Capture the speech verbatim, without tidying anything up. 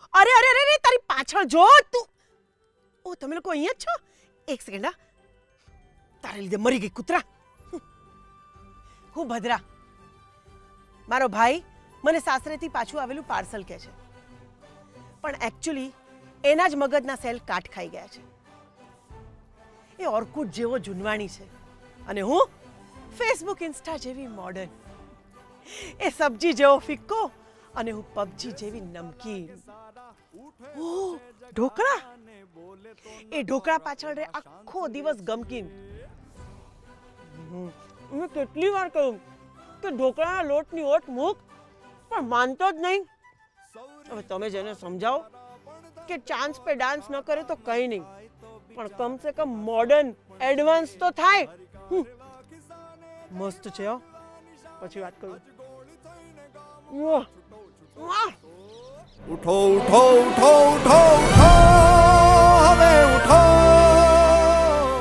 અરે અરે અરે તારી પાછળ જો તું. ઓ તમે લોકો અહીંયા જ છો? એક સેકન્ડ હા. તારે લીધે મરી ગઈ કૂતરા. હું ભદ્રા. મારો ભાઈ મને સાસરેથી પાછું આવેલું પાર્સલ કહે છે, પણ એકચ્યુઅલી એના જ મગજના સેલ કાટ ખાઈ ગયા છે. એ ઓર્કુટ જેવો જૂનવાણી છે અને હું ફેસબુક ઇન્સ્ટા જેવી મોડર્ન. એ સબ્જી જેવો ફિક્કો અને હું પબજી જેવી નમકીન. ઓહ ઢોકળા. એ ઢોકળા પાછળ રે આખો દિવસ ગમકીન. મેં કેટલી વાર કહ્યું કે ઢોકળાના લોટની ઓટ મૂક, પણ માનતો જ નહીં. હવે તમે જેને સમજાવો કે ચાન્સ પે ડાન્સ ન કરે તો કંઈ નહીં, પણ કમ સે કમ મોડર્ન એડવાન્સ તો થાય. મસ્ત છે હો. પછી વાત કરું. વાહ વાહ. ઉઠો ઉઠો ઉઠો ઉઠો